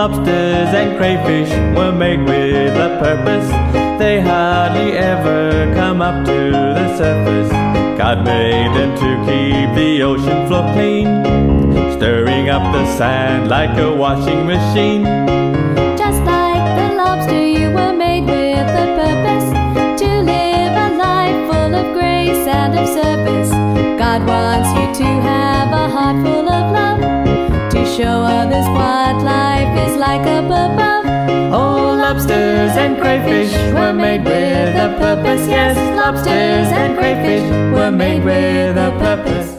lobsters and crayfish were made with a purpose. They hardly ever come up to the surface. God made them to keep the ocean floor clean, stirring up the sand like a washing machine. Just like the lobster, you were made with a purpose, to live a life full of grace and of service. God wants you to have a heart full of love, to show others what life is like up above. Oh, lobsters and crayfish were made with a purpose. Yes, lobsters and crayfish were made with a purpose.